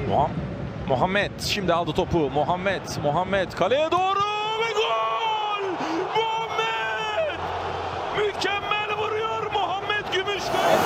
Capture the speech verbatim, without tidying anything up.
Muham Muhammed şimdi aldı topu. Muhammed, Muhammed kaleye doğru ve gol! Muhammed! Mükemmel vuruyor Muhammed Gümüşkaya.